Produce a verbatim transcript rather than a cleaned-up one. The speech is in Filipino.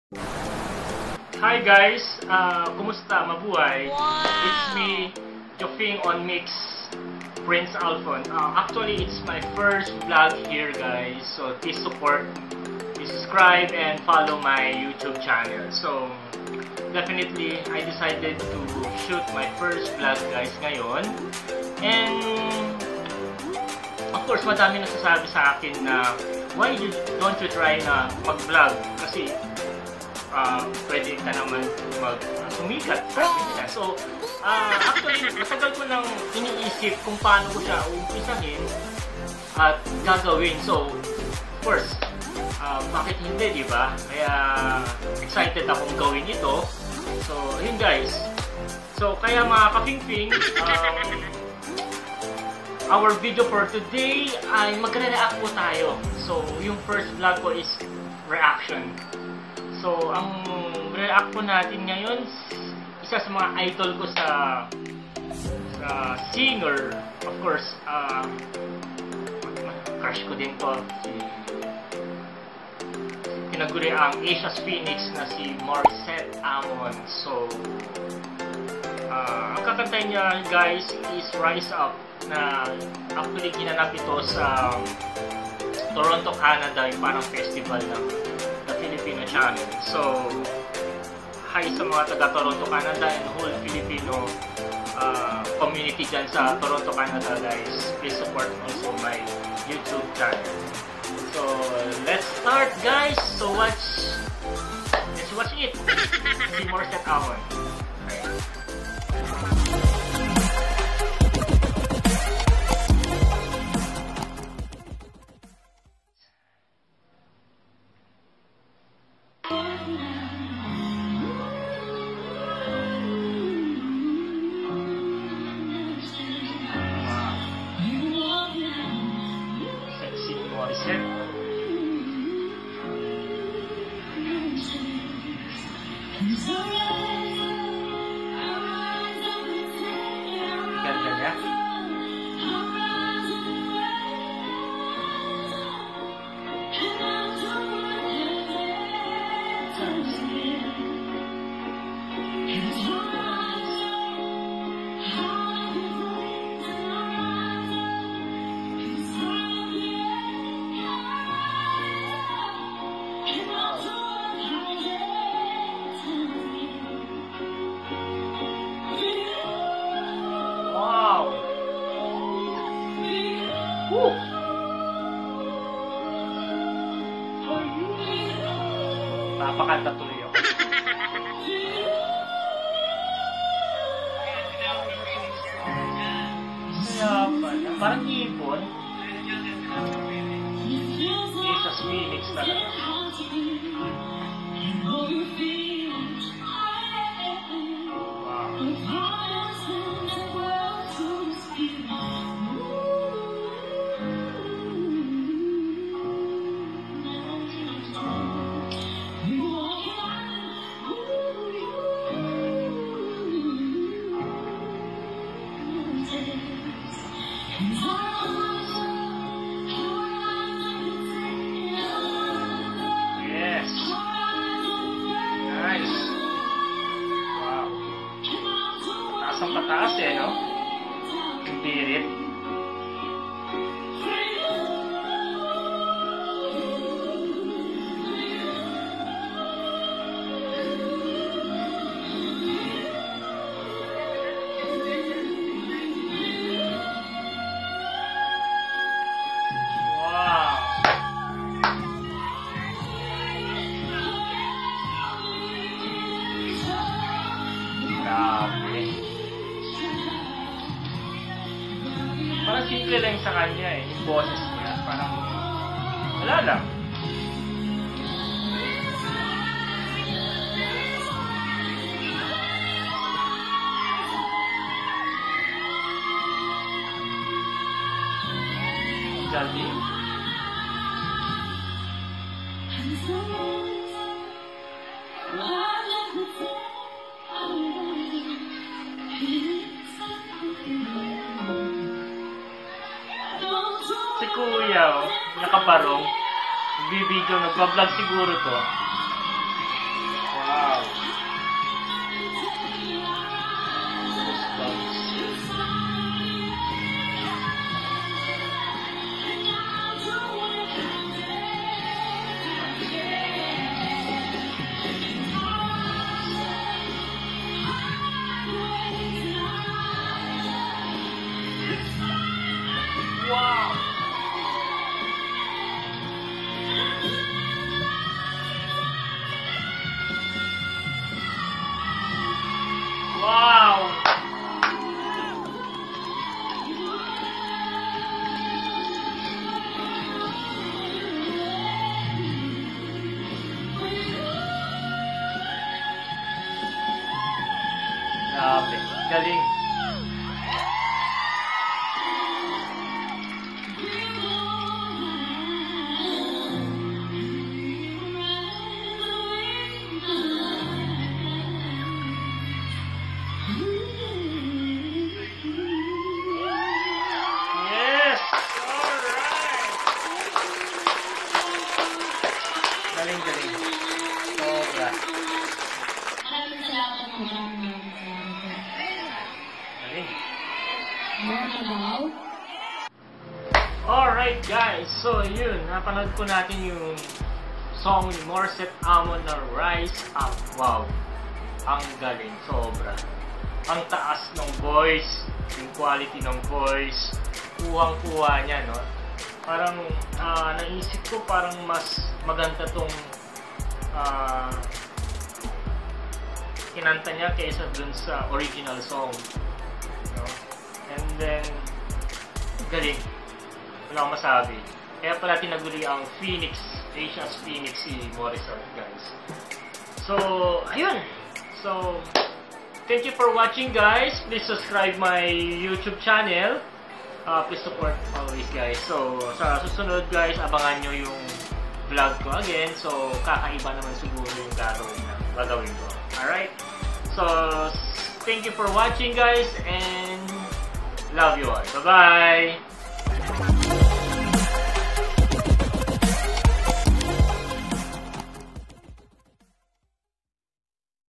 Hi guys, uh, kumusta? Mabuhay? Wow. It's me, Jofing on Mix, Prince Alphon. Uh, actually, it's my first vlog here guys, so please support, please subscribe, and follow my YouTube channel. So, definitely, I decided to shoot my first vlog guys ngayon. And, of course, madami nasasabi sa akin na, why you, don't you try na mag-vlog? Kasi, Uh, pwede ka naman mag-sumikat. Uh, so, uh, actually, matagal ko nang iniisip kung paano ko siya uumpisahin at gagawin. So, first, uh, bakit hindi, di ba? Kaya, excited akong gawin ito. So, yun guys. So, kaya mga kapingping, um, our video for today ay magre-react po tayo. So, yung first vlog ko is reaction. So, ang react po natin ngayon, isa sa mga idol ko sa sa singer, of course, uh, crush ko din to, si tinaguri ang Asia's Phoenix na si Morissette Amon. So, uh, ang kakantay niya guys is Rise Up, na actually ginanap ito sa Toronto, Canada, yung parang festival ng Filipino channel. So, hi sa mga taga Toronto, Canada and whole Filipino uh, community dyan sa Toronto, Canada guys. Please support also my YouTube channel. So, let's start guys. So, watch let's watch it. Si Morissette Amon. Okay. Ganda niya. Woo! Napakanta tuloy ako. Kaya pala, parang ibon. Asia's Phoenix talaga. Yes. Nice. Wow. Taas ang pataas eh, no? Yung birit. Parang simple lang sa kanya eh, yung boses niya, parang wala lang. Galing. Si Kuya, oh, nakabarong. Nagbibideo, nagbablog siguro to. Galing. Yes! Alright! Galing, galing. Sobra. Galing. Alright guys, so yun, napanood ko natin yung song ni Morissette Amon na Rise Up. Wow, ang galing, sobra. Ang taas ng voice, yung quality ng voice, kuhang-kuha niya, no? Parang uh, naisip ko parang mas maganda tong uh, kinanta niya kaysa dun sa original song, no? And then galing, wala akong masabi. Kaya pala tinaguri ang Phoenix, Asia's Phoenix si Morissette, guys. So ayun, so thank you for watching, guys. Please subscribe my YouTube channel. Uh, please support always, guys. So sa susunod, guys, abangan nyo yung vlog ko again. So kakaiba naman siguro yung gagawin na gagawin ko. Alright? So thank you for watching, guys, and love you all. Bye-bye!